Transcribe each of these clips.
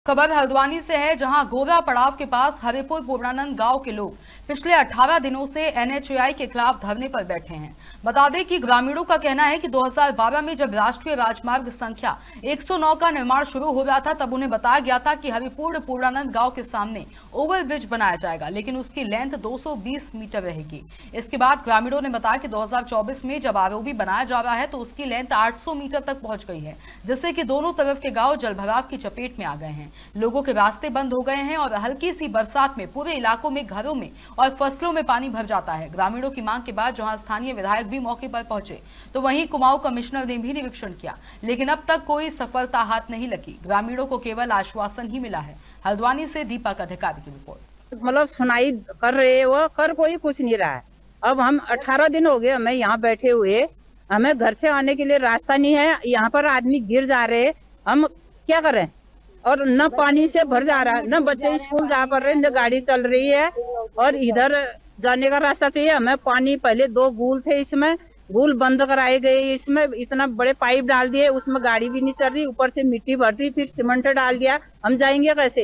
खबर हल्द्वानी से है, जहां गोरा पड़ाव के पास हरिपुर पूर्णानंद गांव के लोग पिछले 18 दिनों से एनएचएआई के खिलाफ धरने पर बैठे हैं। बता दें कि ग्रामीणों का कहना है कि 2012 में जब राष्ट्रीय राजमार्ग संख्या 109 का निर्माण शुरू हो रहा था, तब उन्हें बताया गया था कि हरिपुर पूर्णानंद गांव के सामने ओवरब्रिज बनाया जाएगा, लेकिन उसकी लेंथ 220 मीटर रहेगी। इसके बाद ग्रामीणों ने बताया कि 2024 में जब आरओबी बनाया जा रहा है तो उसकी लेंथ 800 मीटर तक पहुंच गई है, जिससे कि दोनों तरफ के गांव जलभराव की चपेट में आ गए हैं। लोगों के रास्ते बंद हो गए हैं और हल्की सी बरसात में पूरे इलाकों में, घरों में और फसलों में पानी भर जाता है। ग्रामीणों की मांग के बाद जहां स्थानीय विधायक भी मौके पर पहुंचे, तो वहीं कुमाऊं कमिश्नर ने भी निरीक्षण किया, लेकिन अब तक कोई सफलता हाथ नहीं लगी। ग्रामीणों को केवल आश्वासन ही मिला है। हल्द्वानी से दीपक अधिकारी की रिपोर्ट। मतलब सुनाई कर रहे वो कर कोई कुछ नहीं रहा है। अब हम 18 दिन हो गए हमें यहाँ बैठे हुए, हमें घर से आने के लिए रास्ता नहीं है। यहाँ पर आदमी गिर जा रहे, हम क्या करें? और न पानी से भर जा रहा है, न बच्चे स्कूल जा पा रहे, न गाड़ी चल रही है। और इधर जाने का रास्ता चाहिए हमें। पानी पहले 2 गूल थे, इसमें गूल बंद कराए गए, इसमें इतना बड़े पाइप डाल दिए, उसमें गाड़ी भी नहीं चल रही, ऊपर से मिट्टी भर दी, फिर सीमेंट डाल दिया। हम जाएंगे कैसे?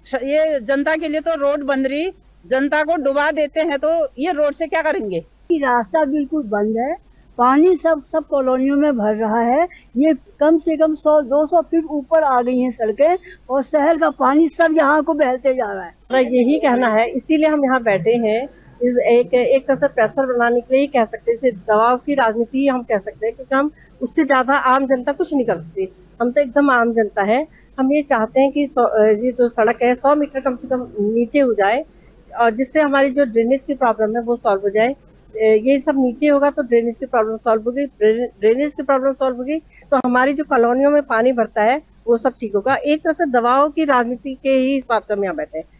ये जनता के लिए तो रोड बन रही, जनता को डुबा देते हैं, तो ये रोड से क्या करेंगे? रास्ता बिल्कुल बंद है, पानी सब कॉलोनियों में भर रहा है। ये कम से कम 100-200 फीट ऊपर आ गई हैं सड़कें, और शहर का पानी सब यहाँ को बहते जा रहा है। यही कहना है, इसीलिए हम यहाँ बैठे हैं। इस एक तरह से प्रेशर बनाने के लिए ही कह सकते हैं, इसे दबाव की राजनीति हम कह सकते हैं, क्योंकि हम उससे ज्यादा आम जनता कुछ नहीं कर सकती। हम तो एकदम आम जनता है। हम ये चाहते हैं कि ये जो सड़क है 100 मीटर कम से कम नीचे हो जाए, और जिससे हमारी जो ड्रेनेज की प्रॉब्लम है वो सॉल्व हो जाए। ये सब नीचे होगा तो ड्रेनेज की प्रॉब्लम सॉल्व होगी, ड्रेनेज की प्रॉब्लम सॉल्व होगी तो हमारी जो कॉलोनियों में पानी भरता है वो सब ठीक होगा। एक तरह से दबाव की राजनीति के ही हिसाब से हम यहाँ बैठे हैं।